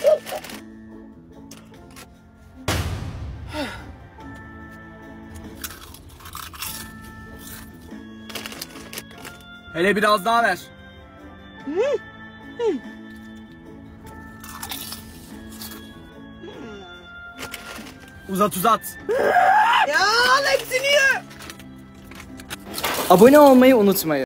Hele biraz daha ver. Uzat uzat. Ya hepsini ye. Abone olmayı unutmayın.